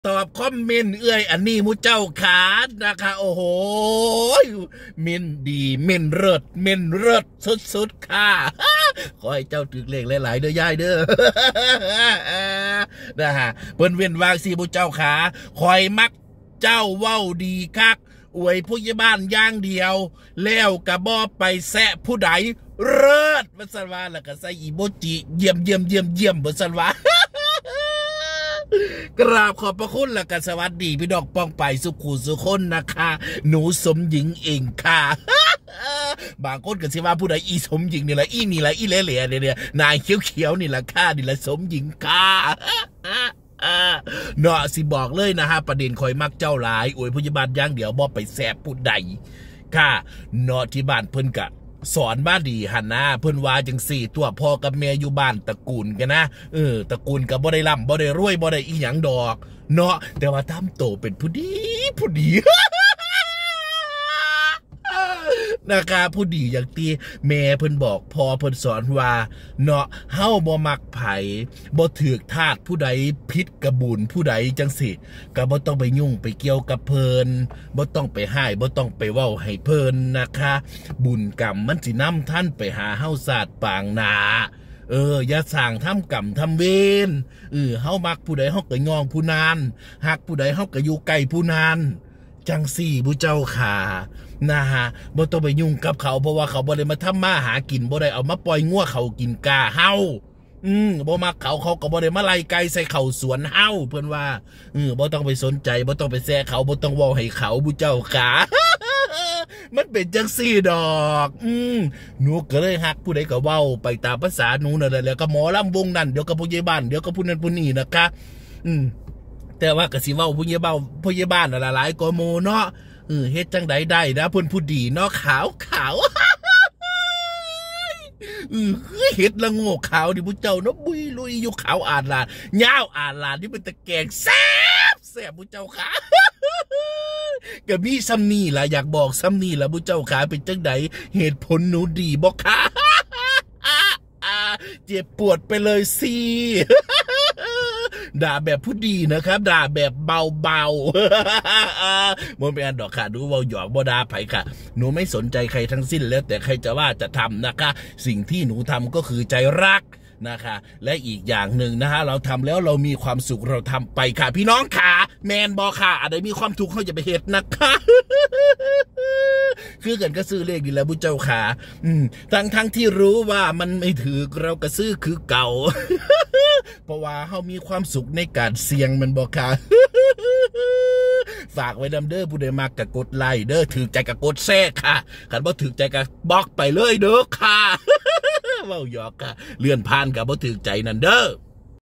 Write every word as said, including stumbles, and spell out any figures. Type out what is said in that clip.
ตอบคอมเมนต์เอื้อยอันนี้มูเจ้าขาดนะคะโอ้โหเมนดีเมนเลิศเมนเลิศสุดๆค่ะขอให้เจ้าถึกเลขหลายๆเด้อยายเด้อนะฮะเปิ้นเว้นวางสีมูเจ้าขาคอยมักเจ้าเว้าดีคักอวยผู้ใหญ่บ้านอย่างเดียวแล้วกระบอไปแซะผู้ใดเลิศบัสวาแล้วก็ใส่อีโมจิเยี่ยมเยี่ยมเยี่ยมเยี่ยมบัสวากราบขอบพระคุณและกันสวัสดีพี่ดอกป้องไปสุขุสุคนนะคะหนูสมหญิงเองค่ะบางคนก็สิว่าผู้ใดอีสมหญิงนี่แหละอีนี่แหละอีเล่ๆเนี่ยนายเขียวๆนี่แหละค่ะนี่แหละสมหญิงค่ะเนาะสิบอกเลยนะฮะประเด็นคอยมักเจ้าหลายอวยพยาบาลย่างเดี๋ยวบ่ไปแสบผู้ใดค่ะเนาะที่บ้านเพิ่นกะสอนบ้านดีหันนะเพิ่นว่าจังสี่ตัวพ่อกับแม่อยู่บ้านตระกูลกันนะเออตระกูลกับบ่ได้ร่ำบ่ได้รวยบ่ได้อีหยังดอกเนาะแต่ว่าทำโตเป็นผู้ดีผู้ดีนะคะผู้ดีอย่างตีแม่เพิ่นบอกพอเพิ่นสอนว่าเนาะเฮาบ่มักไผบ่ถือทาสผู้ใดพิษกระบุญผู้ใดจังสิก็บ่ต้องไปยุ่งไปเกี่ยวกับเพิ่นบ่ต้องไปให้บ่ต้องไปเว้าให้เพิ่นนะคะบุญกรรมมันสินำท่านไปหาเฮาศาสตร์ปางนาเอออย่าสั่งทำกรรมทำเวรเออเฮามักผู้ใดเฮาก็ยองผู้นานฮักผู้ใดเฮาก็อยู่ใกล้ผู้นานจังสี่ผู้เจ้าขานะฮะบ่ต้องไปยุ่งกับเขาเพราะว่าเขาบ่ได้มาทำมาหากินบ่ได้เอามาปล่อยงัวเขากินกาเฮาอืมบ่มักเขาเขาก็บ่ได้มาไล่ไก่ใส่เขาสวนเฮาเพิ่นว่าเออบ่ต้องไปสนใจบ่ต้องไปแซะเขาบ่ต้องเว้าให้เขาผู้เจ้าขามันเป็นจังสี่ดอกอืมหนูก็เลยฮักผู้ใดก็เว้าไปตามภาษาหนูนั่นแหละแล้วก็หมอลำวงนั่นเดี๋ยวก็ผู้ใหญ่บ้านเดี๋ยวก็ผู้นั้นผู้นี้นะคะอืมแต่ว่ากะสิเว้าผู้ใหญ่บ้านผู้ใหญ่บ้านหลายๆกว่าหมู่เนาะเออเฮ็ดจังใดได้นะเพิ่นผู้ดีเนาะขาวขาวเออเฮ็ดละโง่ขาวดิผู้เจ้าเนาะบุยลุยอยู่ขาวอ่านลานยาวอ่านลานนี่เป็นตะแกงแซ่บแซ่บผู้เจ้าขาก็มีซ้ำนี่ล่ะอยากบอกซ้ำนี่ล่ะผู้เจ้าขาเป็นจังใดเหตุผลหนูดีบ่คะเจ็บปวดไปเลยสิด่าแบบผู้ดีนะครับด่าแบบเบาๆมันเป็นอันดอกค่ะดูเบาหยอกบ่ด่าไผค่ะหนูไม่สนใจใครทั้งสิ้นแล้วแต่ใครจะว่าจะทำนะคะสิ่งที่หนูทำก็คือใจรักนะคะและอีกอย่างหนึ่งนะฮะเราทำแล้วเรามีความสุขเราทำไปค่ะพี่น้องค่ะแมนบอค่ะอะไรมีความทุกข์เขาจะไปเหตุนะคะคือกันก็ซื้อเลขดีแล้วบุญเจ้าขาอืมทั้งทั้งที่รู้ว่ามันไม่ถือเราก็ซื้อคือเก่าเพราะว่าเขามีความสุขในการเสี่ยงมันบอกค่ะฝากไว้ดำเด้อผู้ใดมากกะกดไลค์เด้อถือใจกะกดแทรกค่ะขันบ่ถือใจกะบล็อกไปเลยเด้อค่ะเว้าหยอกค่ะเลื่อนผ่านกับบ่ถือใจนั่นเด้อ